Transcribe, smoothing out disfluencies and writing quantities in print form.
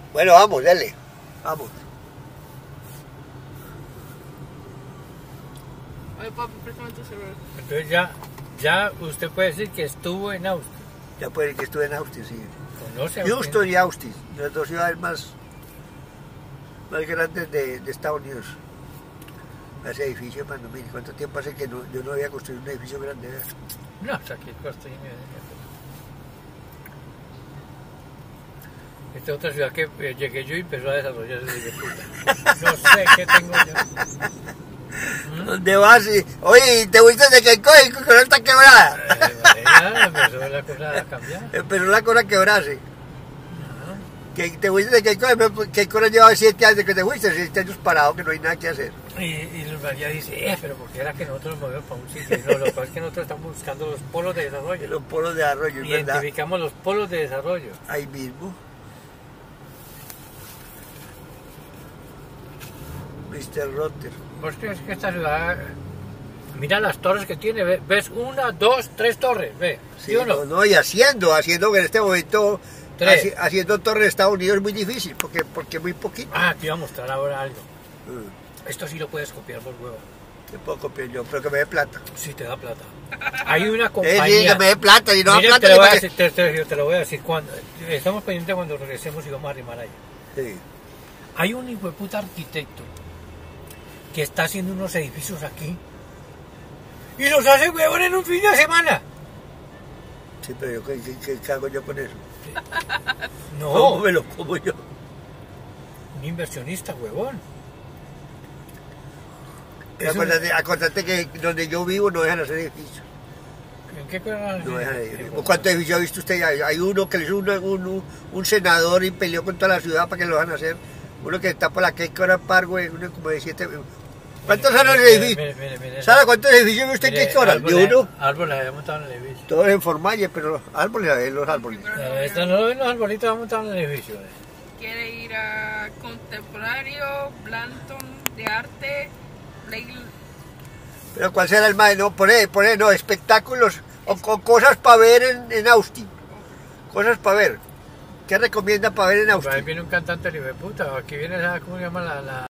Bueno, vamos, dale. Vamos. Oye, papi, préstame tu celular. Entonces ya usted puede decir que estuvo en Austin. Ya puede que estuve en Austin, sí. ¿Conoce Houston y Austin, las dos ciudades más grandes de Estados Unidos. Ese edificio, mano, mire, ¿cuánto tiempo hace que yo no había construido un edificio grande? ¿Verdad? No, o sea, que costa y media. Esta otra ciudad que llegué yo y empezó a desarrollarse de puta. No sé qué tengo yo. ¿Dónde vas? Oye, ¿te fuiste de que no está quebrada? Empezó la cosa a cambiar. Empezó la cosa a quebrarse. Que te fuiste de que Keiko llevaba 7 años que te fuiste, 7 años parado, que no hay nada que hacer. Y María dice, pero ¿por qué era que nosotros nos movemos para un sitio? No, lo que pasa es que nosotros estamos buscando los polos de desarrollo. Los polos de desarrollo, es verdad. Identificamos los polos de desarrollo. Ahí mismo. Mr. Rotter. ¿Vos crees que esta ciudad... Mira las torres que tiene, ves 1, 2, 3 torres, ve. Sí, ¿Sí o no? no, y haciendo que en este momento... Haciendo torres de Estados Unidos es muy difícil, porque es muy poquito. Ah, te iba a mostrar ahora algo. Esto sí lo puedes copiar por huevo. Te puedo copiar yo, pero que me dé plata. Sí, te da plata. Hay una compañía... Sí, que me dé plata, y no da plata... Te lo voy a decir cuando... Estamos pendientes cuando regresemos y vamos a arrimar allá. Sí. Hay un hijo de puta arquitecto que está haciendo unos edificios aquí y los hace huevón en un fin de semana. Sí, pero yo, ¿qué hago yo con eso? No. ¿Cómo me lo como yo? Un inversionista, huevón. Acuérdate que donde yo vivo no dejan hacer edificios. ¿En qué cosa? No dejan edificios. ¿Cuántos edificios ha visto usted? Hay uno que le hizo un senador y peleó con toda la ciudad para que lo dejan hacer. Uno que está por la Keiko Parkway, uno como de 7... ¿Cuántos son los edificios? ¿Sabe cuántos edificios ve usted en Keiko Parkway? ¿De uno? Árboles había montado en el edificio. Todos en formalle, pero los árboles. Estos no ven los arbolitos, va montado en el edificio. Quiere ir a Contemporáneo, Blanton, de Arte, Blake. Pero ¿cuál será el más? No, poner no, espectáculos o cosas para ver en Austin. Cosas para ver. ¿Qué recomienda para ver en Austin? Ahí viene un cantante de puta. Aquí viene, ¿cómo se llama la